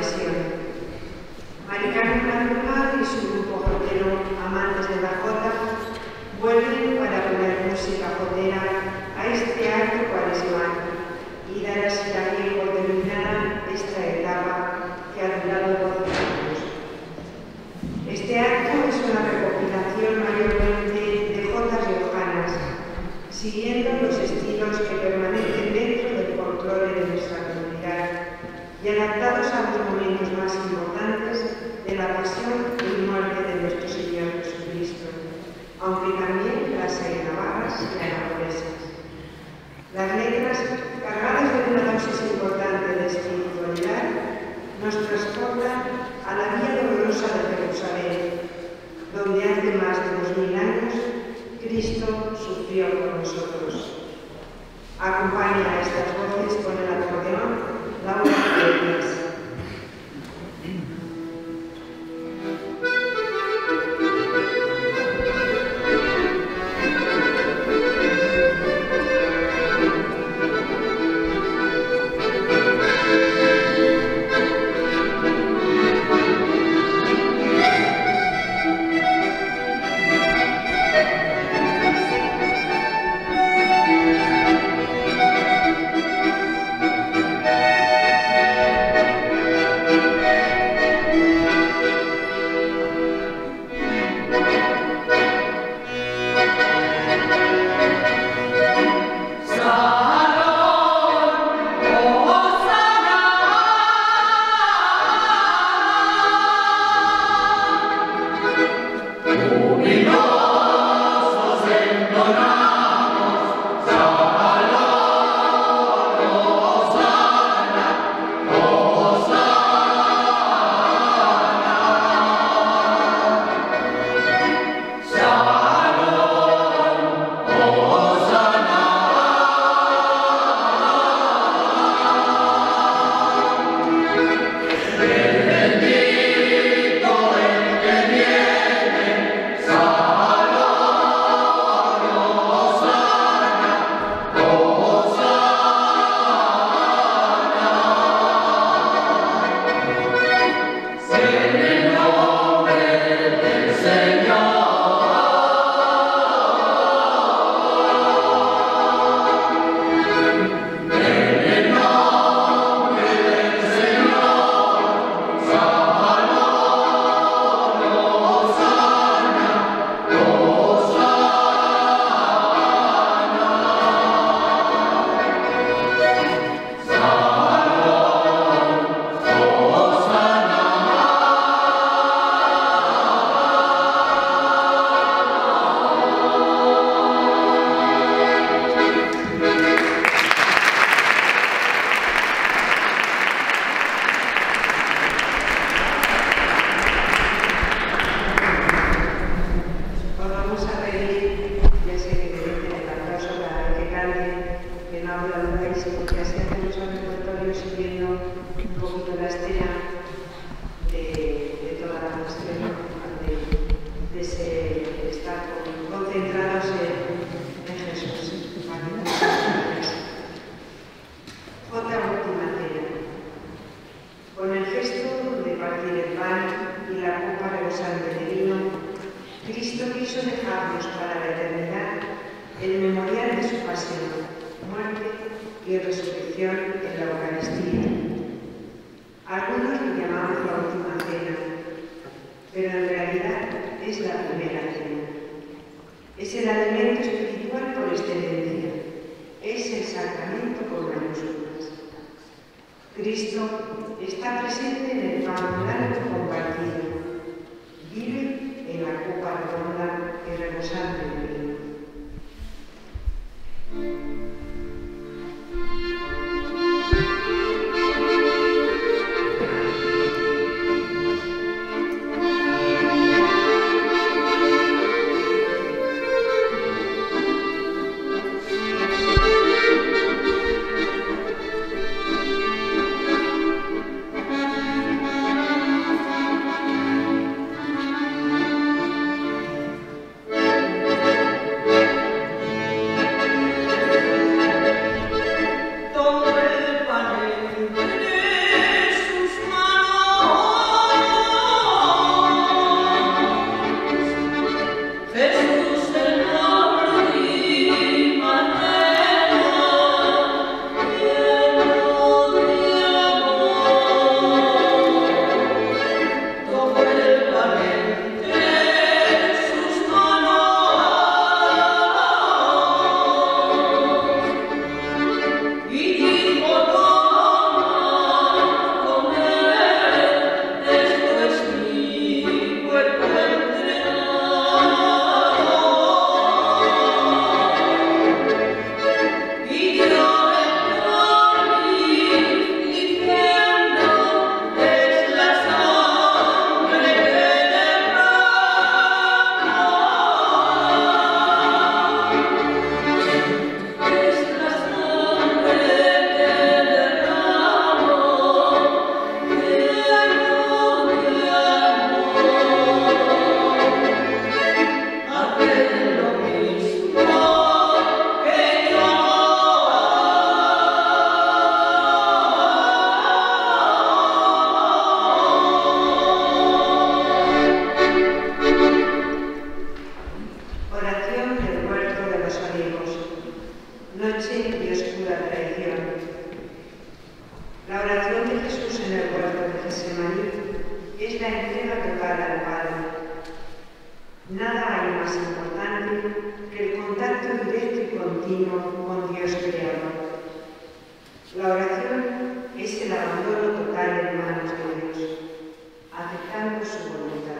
pasión. Mari Carmen Madrugal y su grupo jotero Amantes de la Jota vuelven para poner música jotera a este acto cuaresmal y dar así también por terminada esta etapa que ha durado 12 años. Este acto es una recopilación mayormente de jotas riojanas, siguiendo los estilos que permanecen dentro del folclore de nuestra comunidad y adaptados a los momentos más importantes de la pasión y muerte de nuestro Señor Jesucristo, aunque también las hay navarras y aragonesas. Las letras, cargadas de una dosis importante de espiritualidad, nos transportan a la vía dolorosa de Jerusalén, donde hace más de 2000 años Cristo sufrió por nosotros. Acompaña a estas voces con el acordeón Laura Iglesias. Getsemaní es la entrega total al Padre. Nada hay más importante que el contacto directo y continuo con Dios Creador. La oración es el abandono total en manos de Dios, aceptando su voluntad.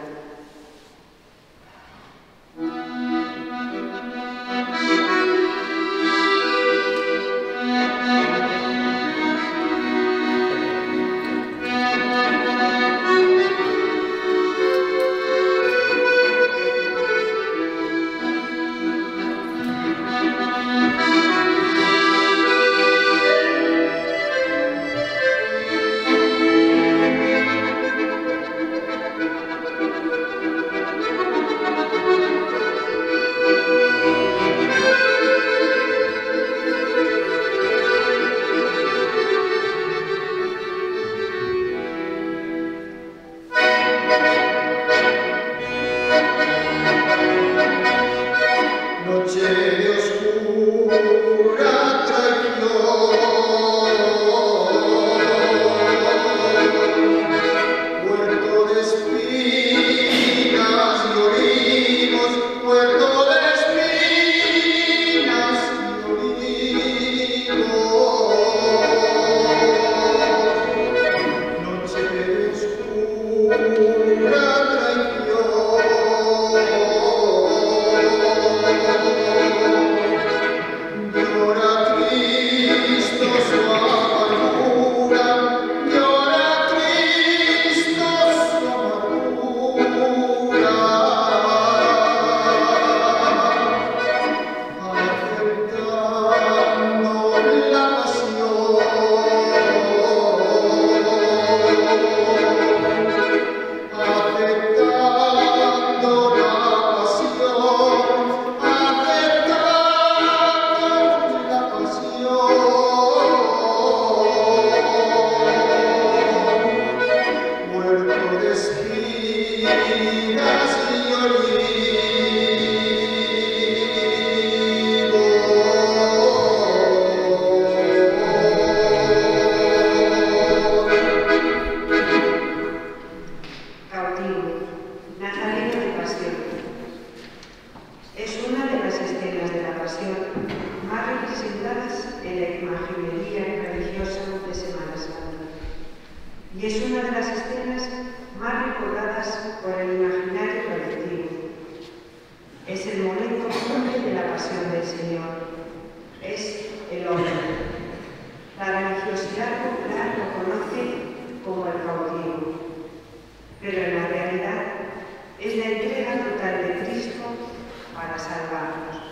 Y es una de las escenas más recordadas por el imaginario colectivo. Es el momento cumbre de la pasión del Señor. Es el hombre. La religiosidad popular lo conoce como el cautivo, pero en la realidad es la entrega total de Cristo para salvarnos.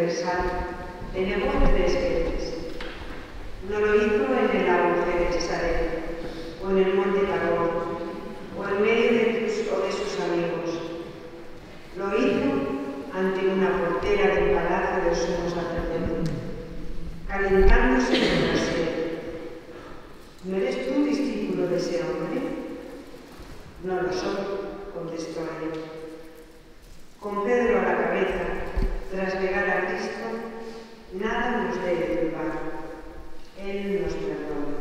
universal, le negó 3 veces. No lo hizo en el agujero de Cesarea, o en el monte Tabor, o en medio de sus amigos. Lo hizo ante una portera del palacio del sumo sacerdote, calentándose en la sed. ¿No eres tú discípulo de ese hombre? No lo soy, contestó ella. Con Pedro a la cabeza, tras negar a Cristo, nada nos debe turbar. Él nos perdona.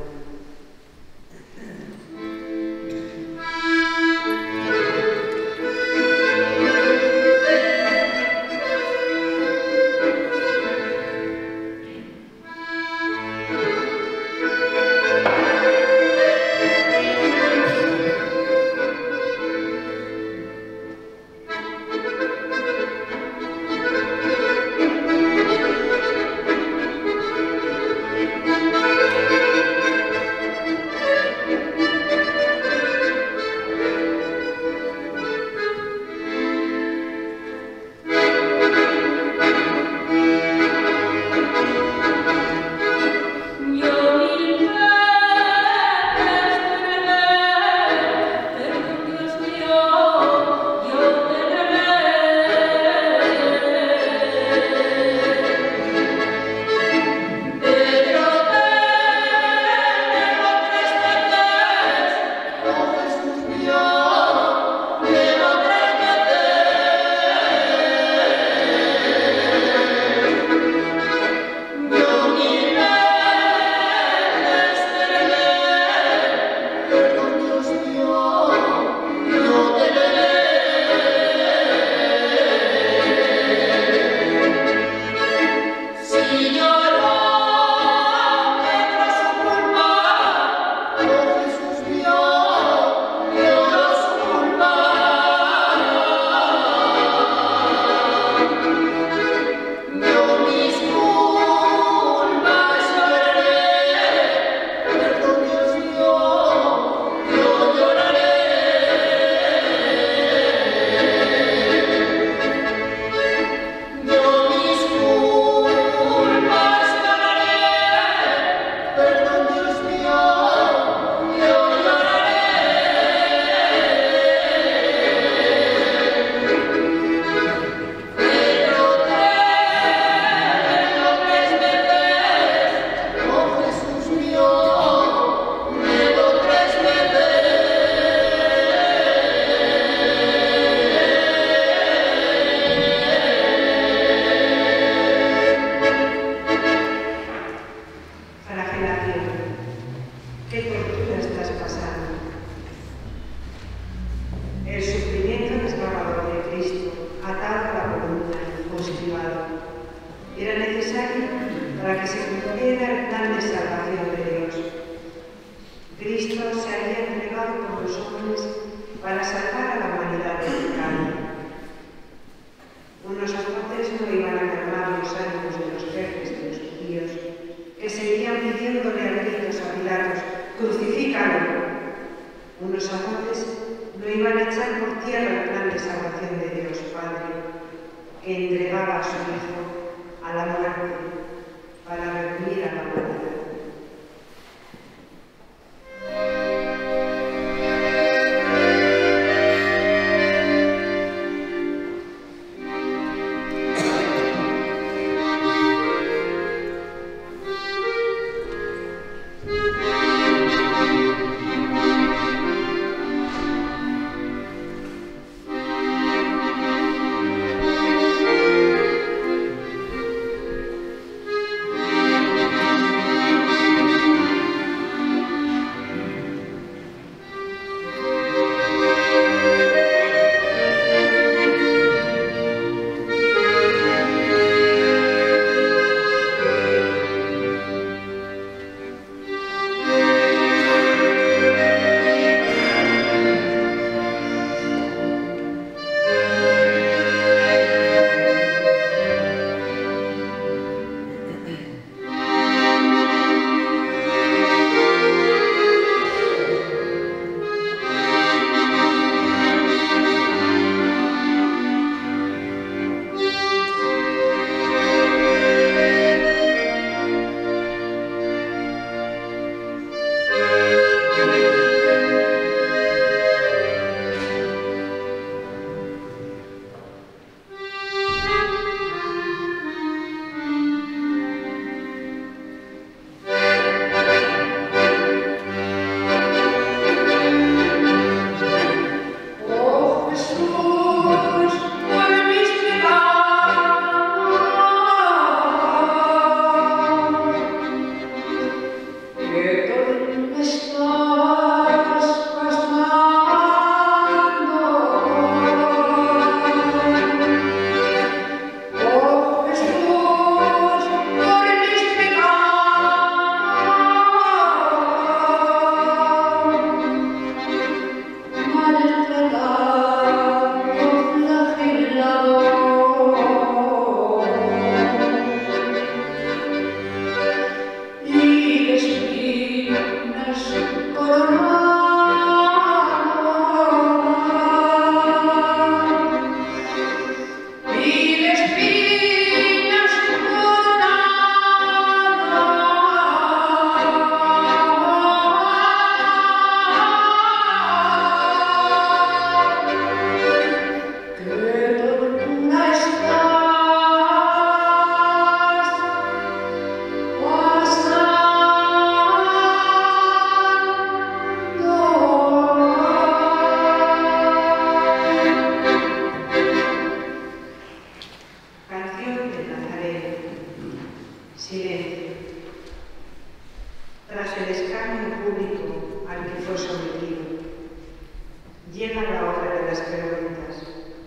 la hora de las preguntas.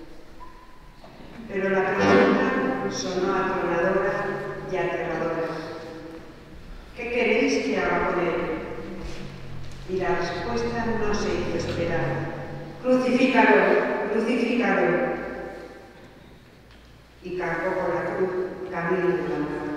Pero la pregunta sonó atronadora y aterradora. ¿Qué queréis que haga con él? Y la respuesta no se hizo esperar. ¡Crucifícalo! ¡Crucifícalo! Y cargó con la cruz camino de la muerte.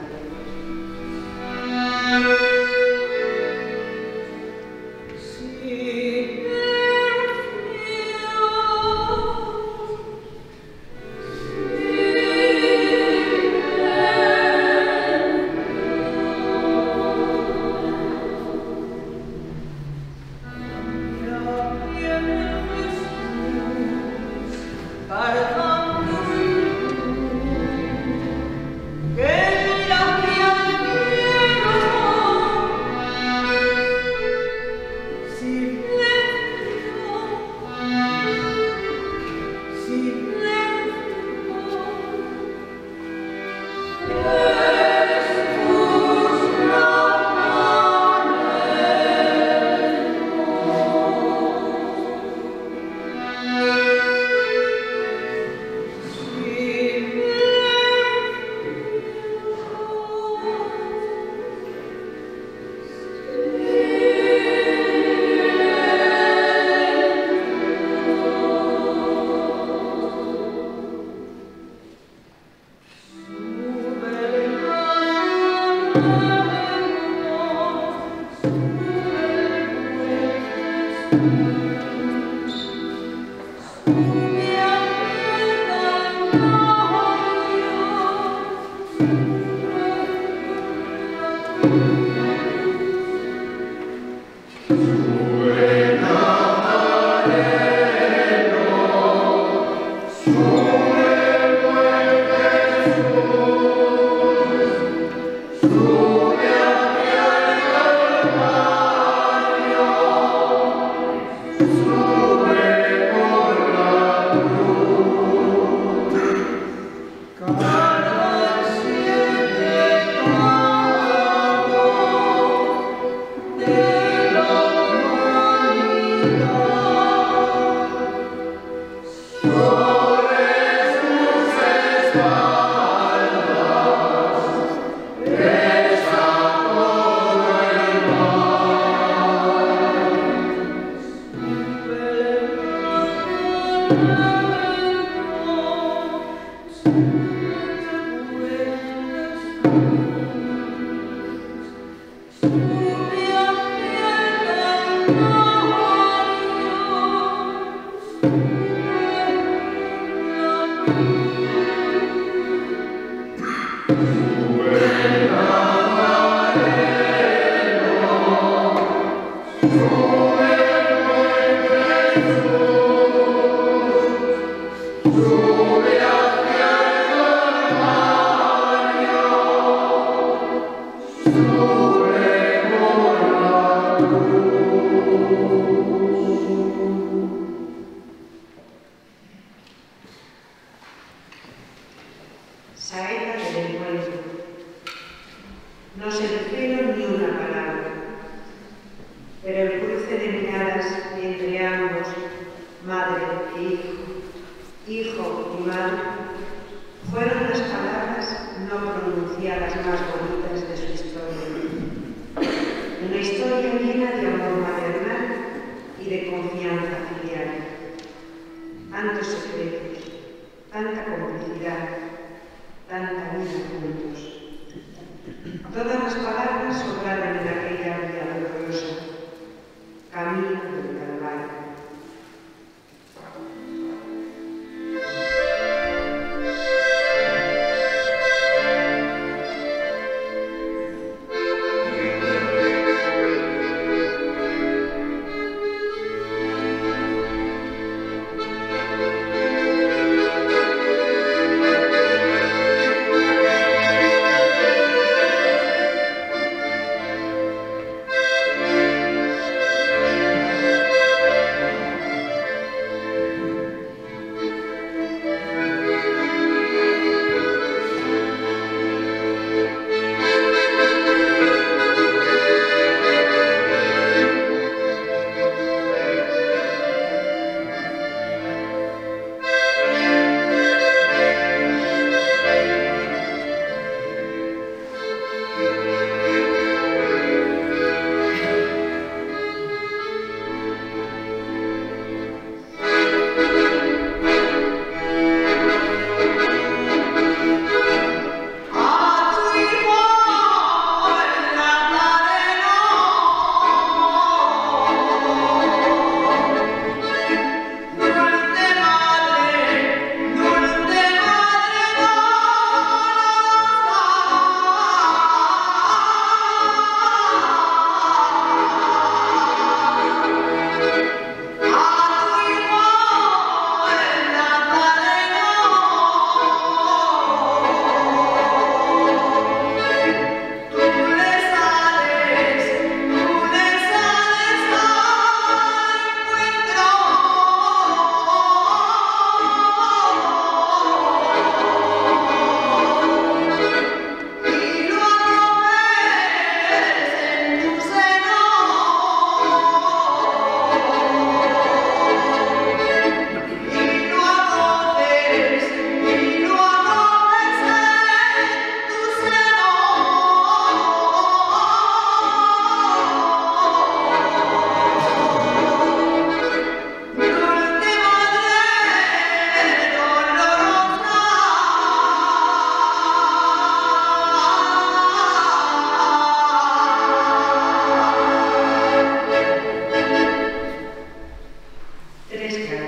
Saeta del encuentro. No se dijeron ni una palabra, pero el cruce de miradas entre ambos, madre e hijo y madre, fueron las palabras no pronunciadas más bonitas de su historia. Una historia llena de amor maternal y de confianza filial. Tantos secretos, tanta complicidad, tanta vida juntos. Todas las palabras sobraron en aquella vía dolorosa, camino del Calvario.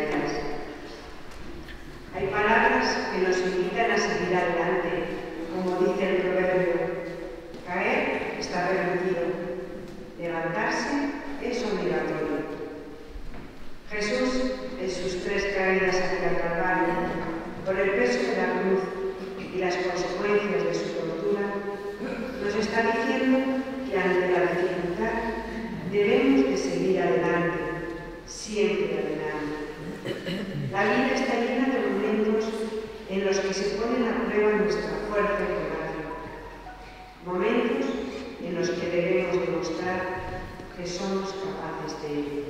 caídas. Hay palabras que nos invitan a seguir adelante, como dice el proverbio: caer está permitido, levantarse es obligatorio. Jesús, en sus 3 caídas hacia el Calvario, por el peso de la cruz y las consecuencias de su tortura, nos está diciendo que ante la dificultad debemos de seguir adelante, siempre adelante. La vida está llena de momentos en los que se ponen a prueba nuestra fuerza y coraje, momentos en los que debemos demostrar que somos capaces de ello.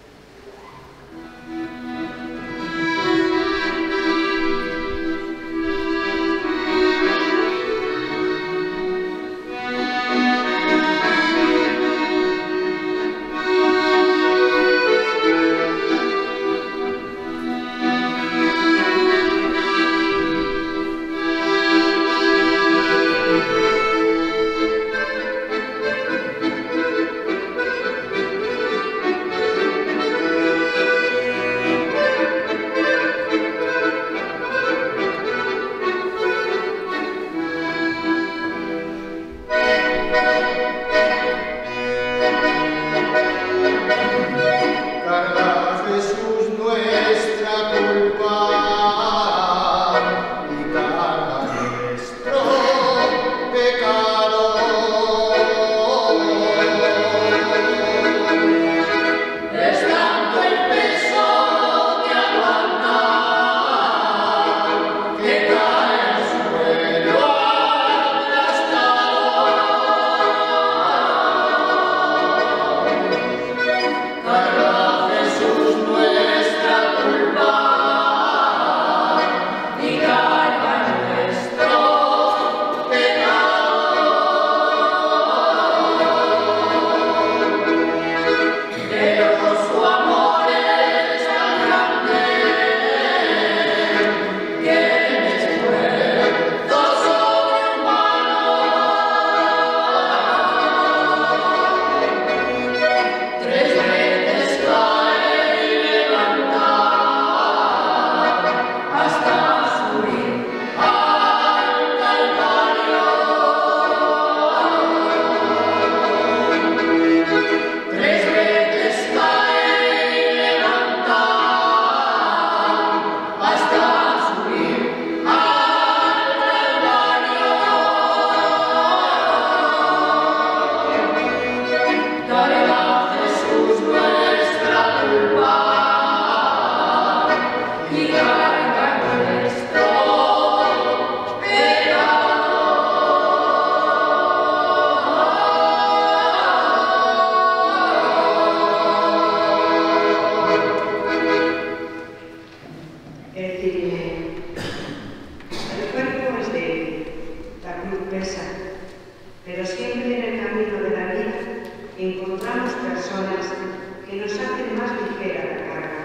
encontramos personas que nos hacen más ligera la carga.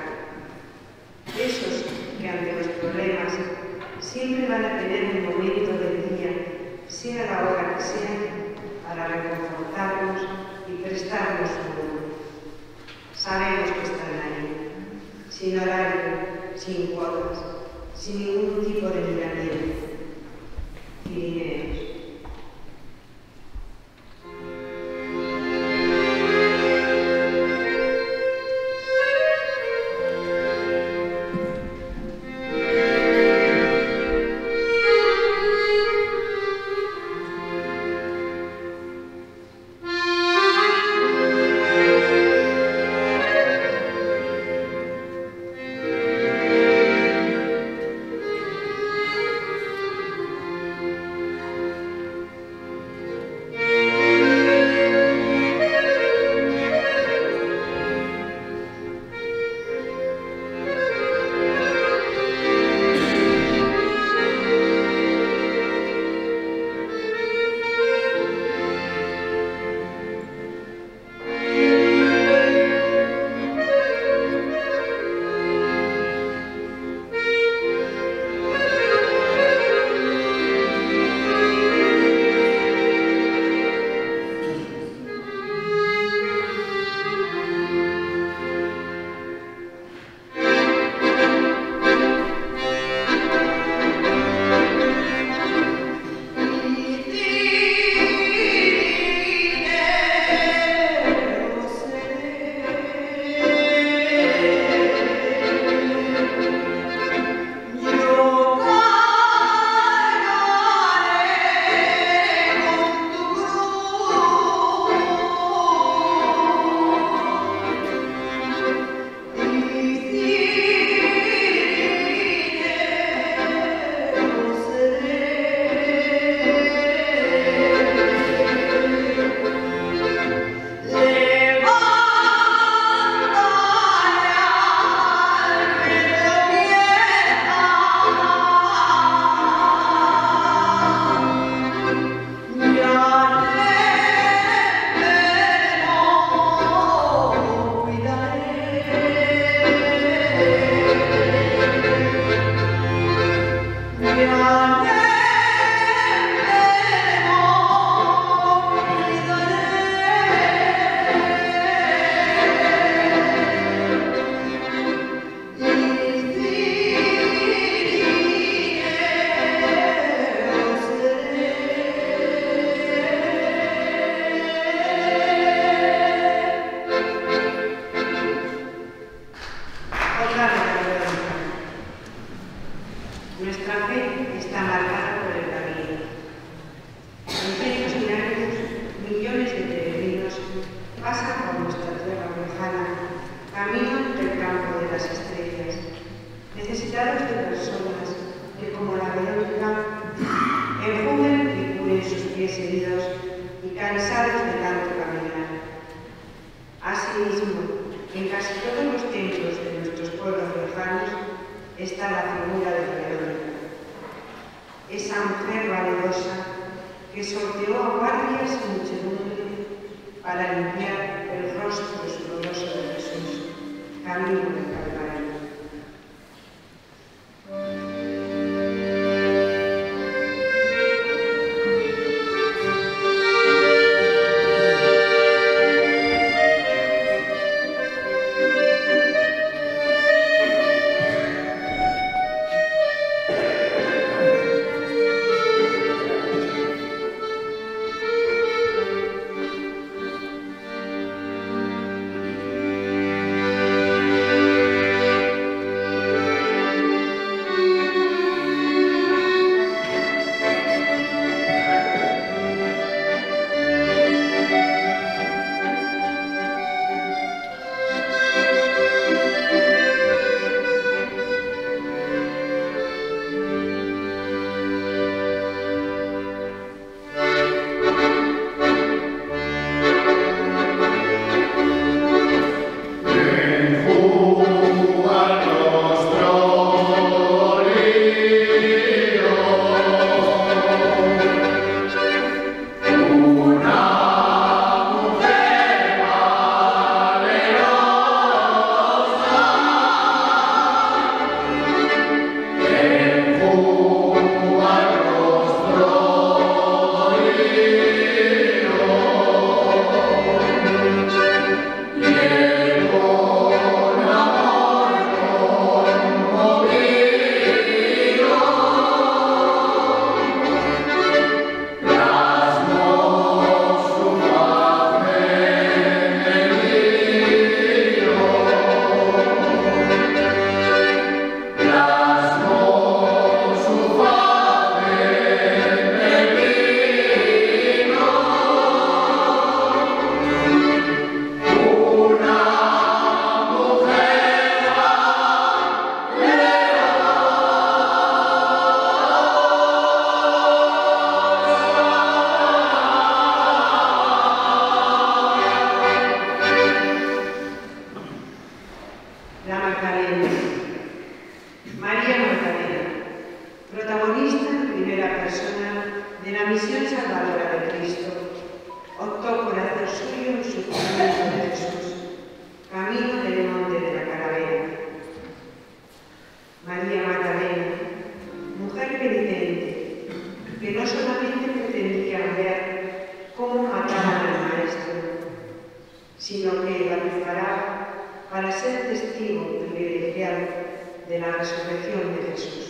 Esos que ante los problemas siempre van a tener un momento del día, sea la hora que sea, para reconfortarnos y prestarnos su mano. Sabemos que están ahí, sin horario, sin cuotas, sin ningún tipo de miramiento. Pirineos. Nuestra fe está marcada por el camino. En ciertos diarios, millones de peregrinos pasan por nuestra tierra lejana, camino del campo de las estrellas, necesitados de personas que, como la redonda, enjunden y curen sus pies heridos y cansados de tanto caminar. Asimismo, en casi todos los templos de nuestros pueblos lejanos está la figura de Verónica, esa mujer valerosa que sorteó a guardias y muchedumbre para limpiar el rostro sudoroso de Jesús, camino del Calvario. De la resurrección de Jesús.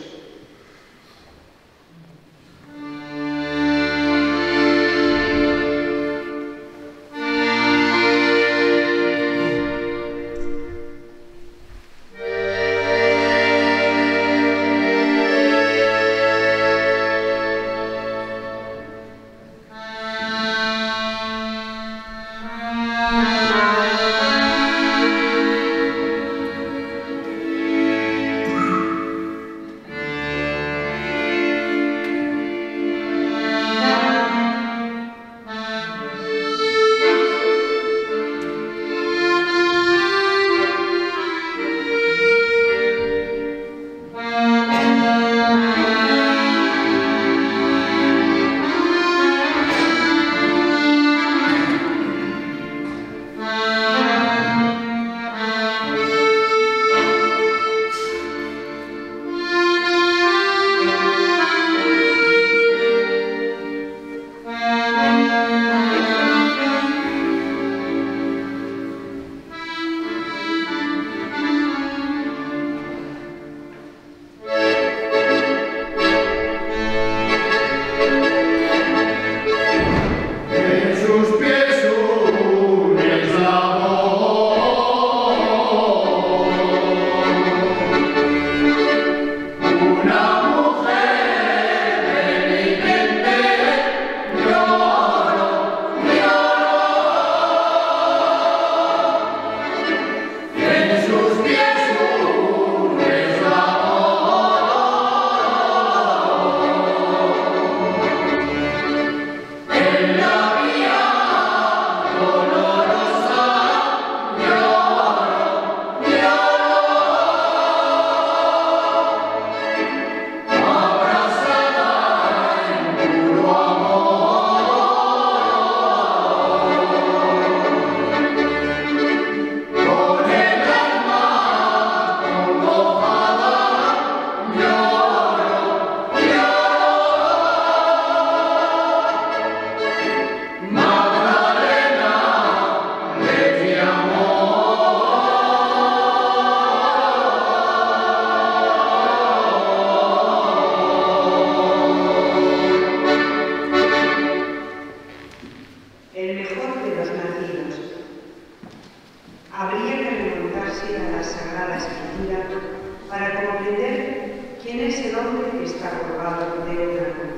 es el hombre que está colgado de una cruz.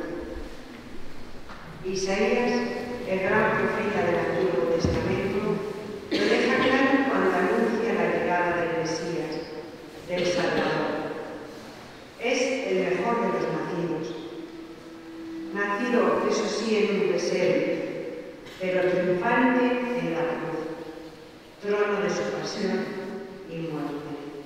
Isaías, el gran profeta del Antiguo Testamento, lo deja claro cuando anuncia la llegada del Mesías, del Salvador. Es el mejor de los nacidos. Nacido, eso sí, en un pesebre, pero triunfante en la cruz, trono de su pasión y muerte.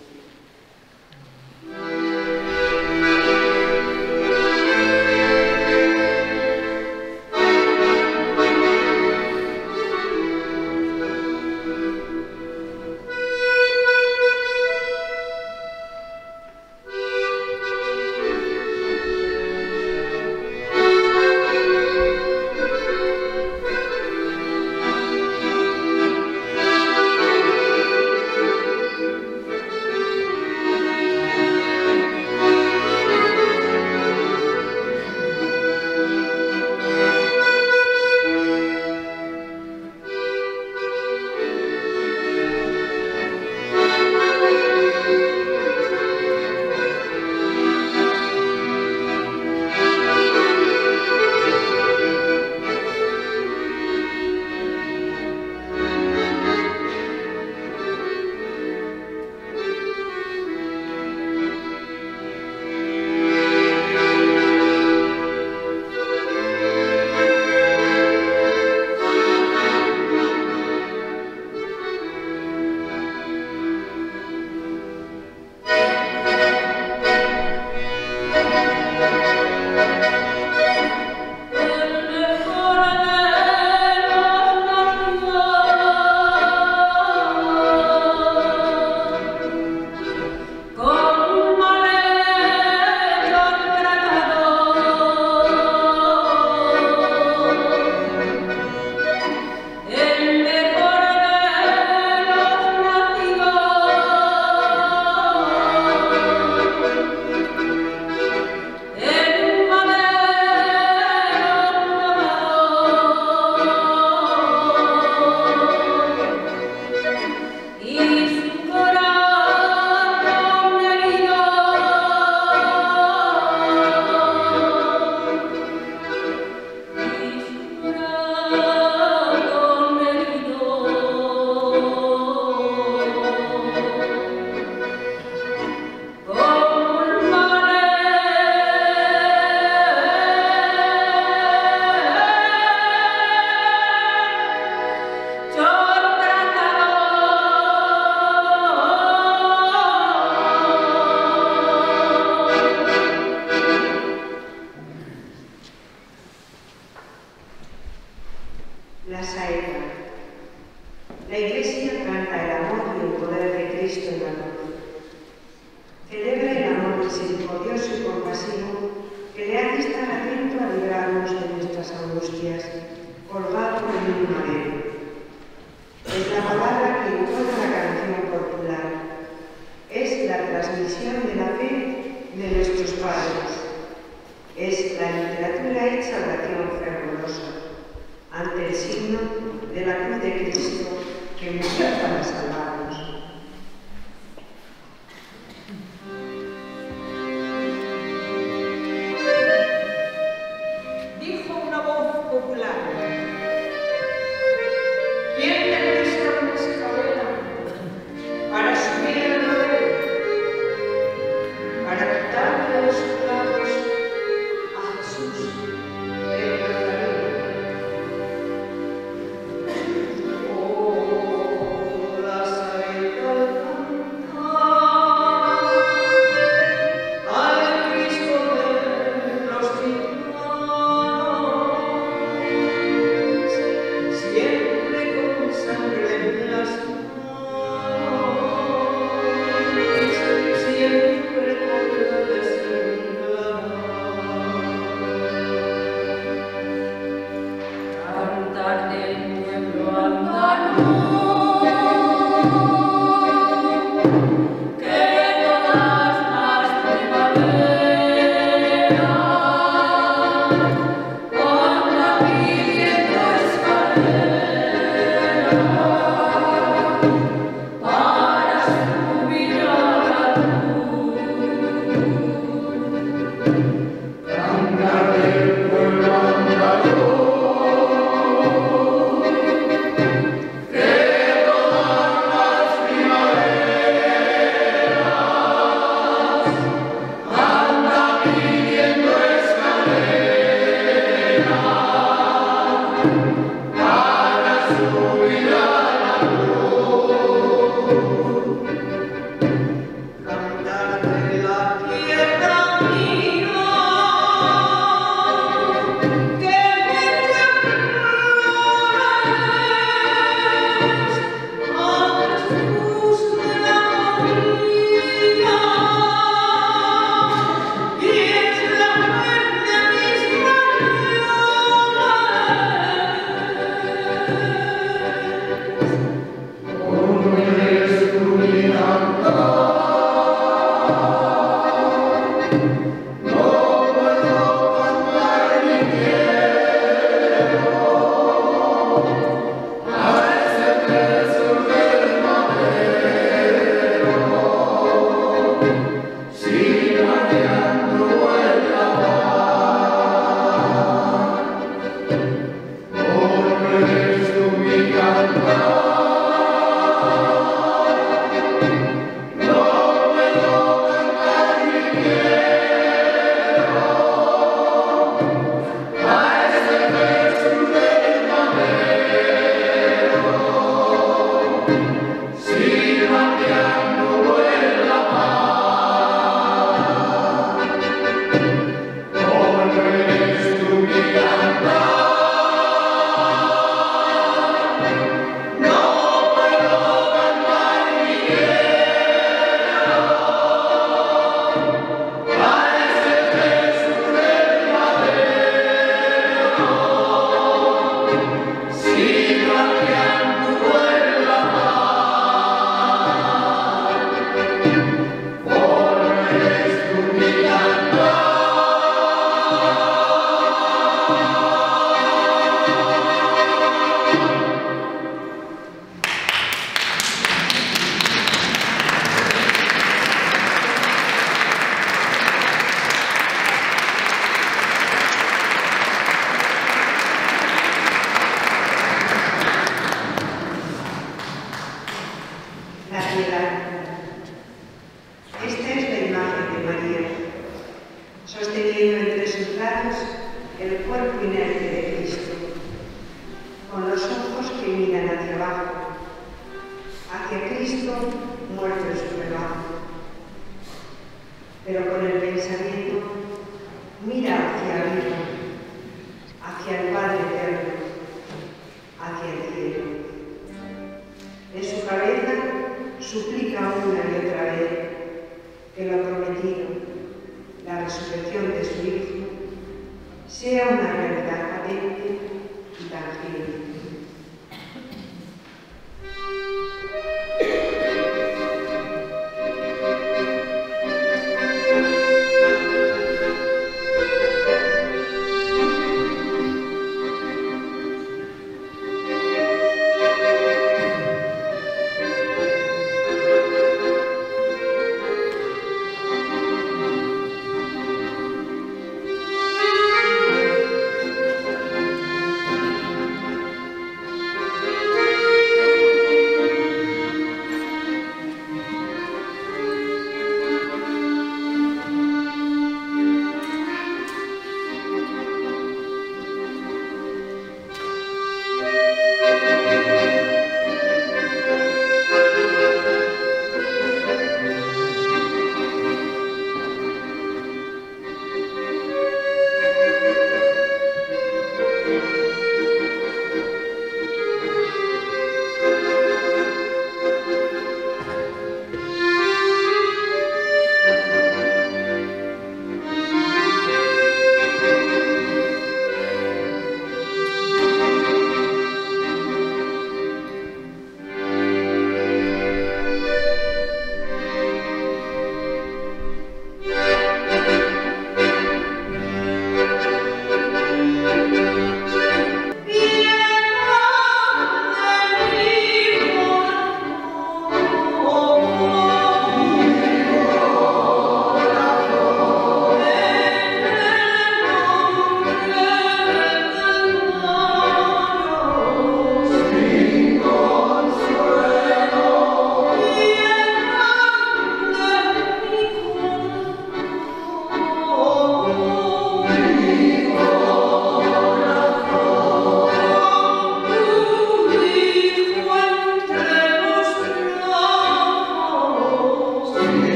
La saeta. La Iglesia canta el amor y el poder de Cristo en la cruz. Celebra el amor misericordioso y compasivo que le hace estar atento a librarnos de nuestras angustias, colgado en un madero. Es la palabra que encuentra la canción popular. Es la transmisión de la fe de nuestros padres. Es la literatura hecha oración fervorosa ante el signo de la cruz de Cristo que murió para salvarnos. Dijo una voz popular: ¿quién de nuestra escalera para subir el madero, para quitarle los clavos a Jesús el Nazareno? Oh, las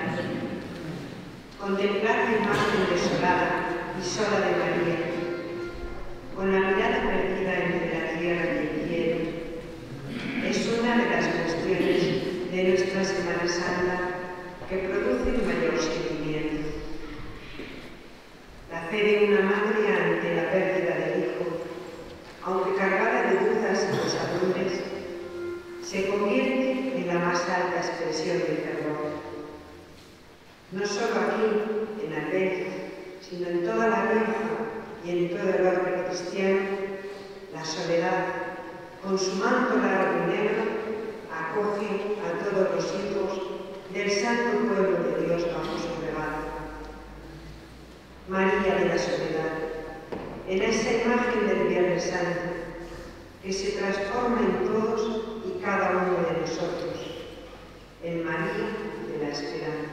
Contemplar la imagen desolada y sola de María, con la mirada perdida entre la tierra y el cielo, es una de las cuestiones de nuestra Semana Santa que producen mayor sentimiento. La fe de una madre ante la pérdida del hijo, aunque cargada de dudas y pesadumbres, se convierte en la más alta expresión del fervor. No solo aquí, en Arbeca, sino en toda la Rioja y en todo el orbe cristiano, la soledad, con su manto largo y negro, acoge a todos los hijos del santo pueblo de Dios bajo su regazo. María de la soledad, en esa imagen del Viernes Santo, que se transforma en todos y cada uno de nosotros, en María de la esperanza.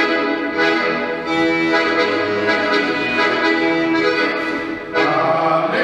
Amen.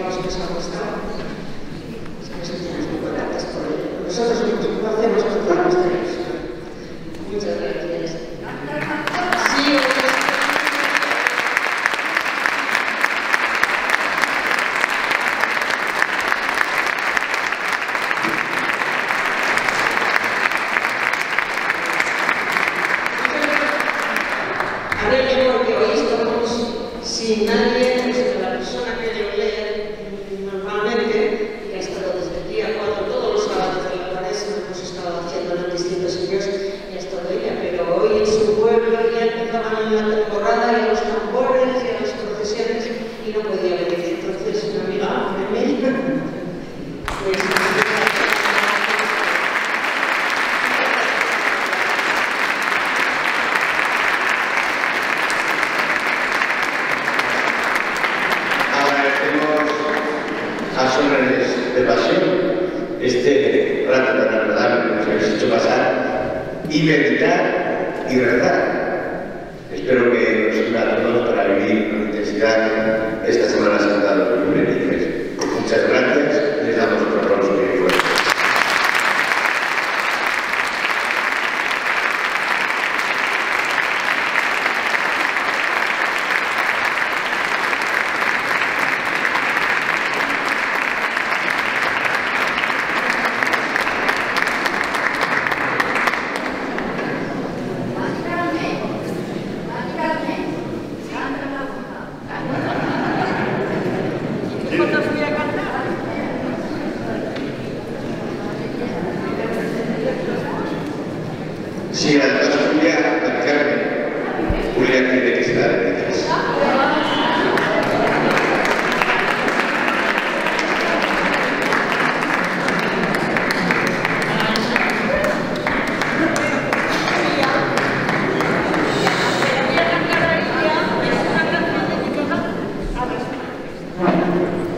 esperemos que os ha gustado. Nosotros lo hacemos con toda nuestra ilusión. Muchas gracias. Sí, porque hoy estamos sin nadie, excepto la persona que lo lee normalmente, que ha estado desde el día 4, todos los sábados de la Cuaresma, hemos estado haciéndolo en distintos sitios, y ha estado ella, pero hoy en su pueblo ya empezaban la temporada y a los tambores y a las procesiones y no podía venir. Entonces, una amiga de mí, pues a Sones de Pasión este rato tan agradable que nos habéis hecho pasar y meditar y rezar. Espero que nos sirva a todos para vivir con intensidad esta Semana Santa de 2023. Muchas gracias, les damos otro aplauso muy fuerte. Sí, además Julia, Julia tiene que estar en el